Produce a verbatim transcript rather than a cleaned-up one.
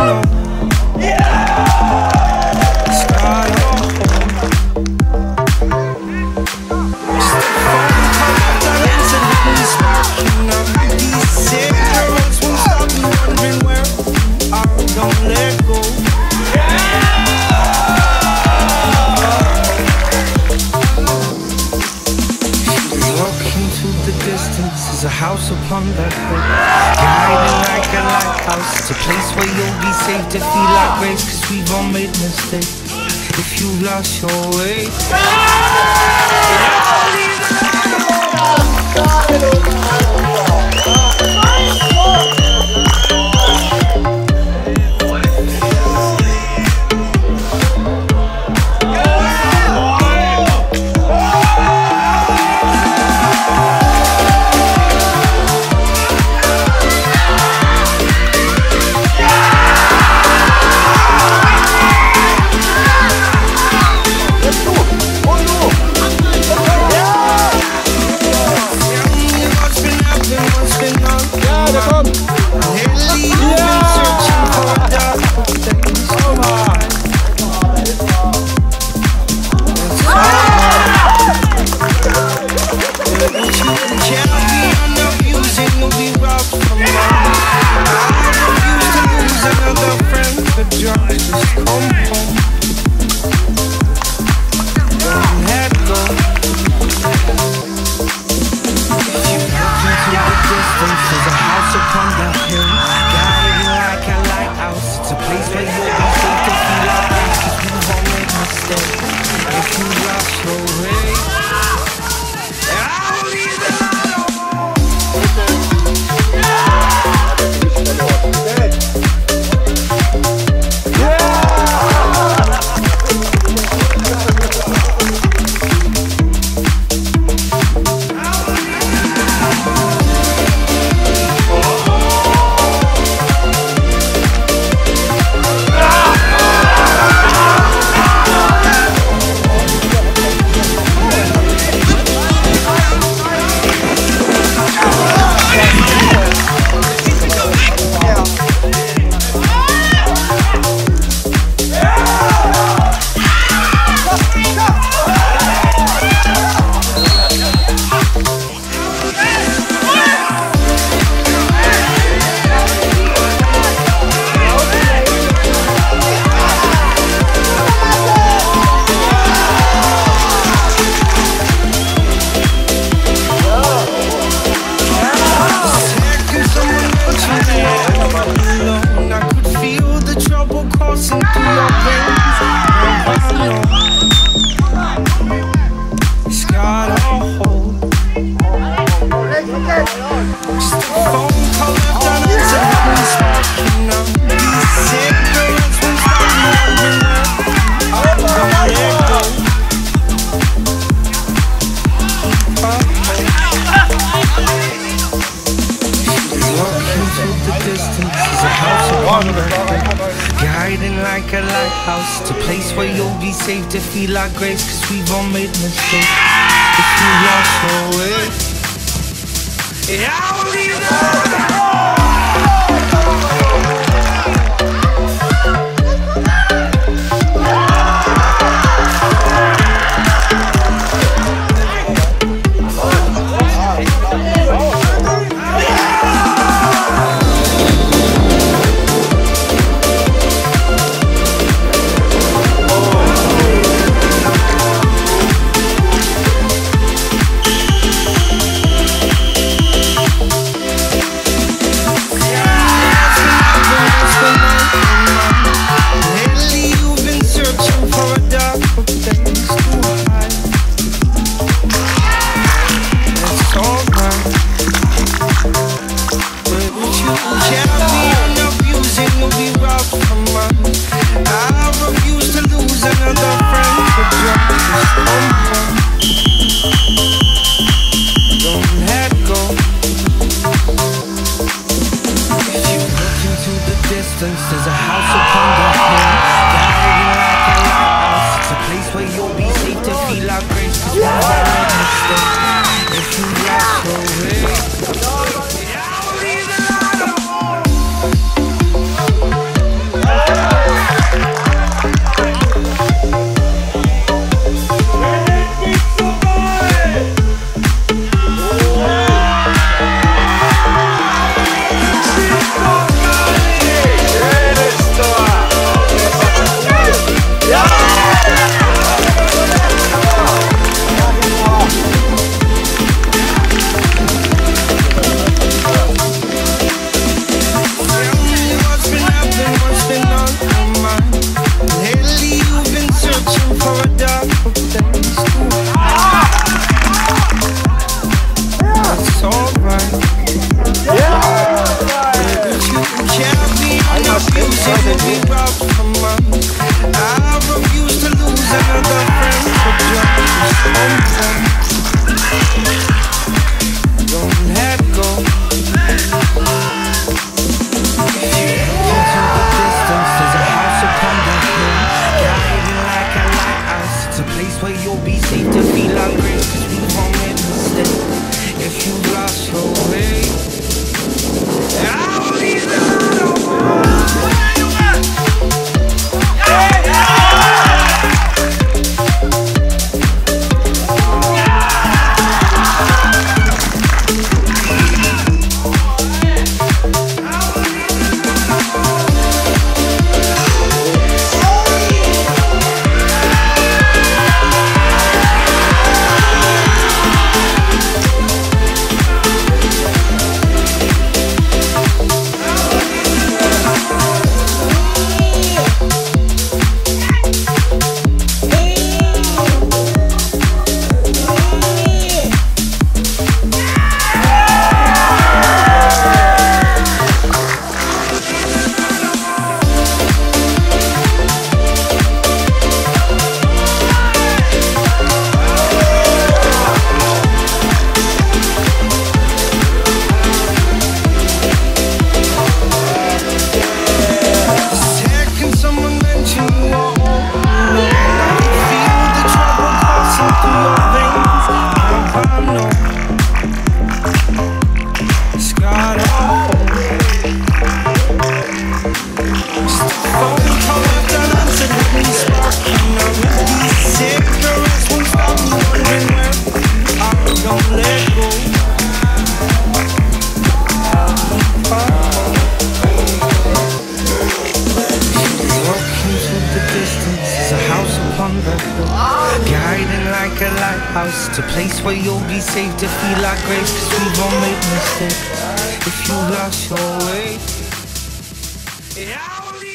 know. Start a home. Just a phone call after incident is sparking up. These cigarettes won't stop me wondering where I don't let go. Look into the distance, there's a house upon that hill, guiding like a lighthouse. It's a place where you'll be safe to feel like grace, cause we've all made mistakes. If you lost your way, guiding like a lighthouse. It's a place where you'll be safe to feel like grace, cause we've all made mistakes. If you lost your way, yeah, I'll leave the there's a house upon the hill, guiding like a lighthouse. It's a place where you'll be safe to feel like grace, cause we've all made mistakes. If you lost your way, I'll leave the light on. It's a place where you'll be safe to feel like grace, cause we've all made mistakes. If you lost your way, yeah, I'll leave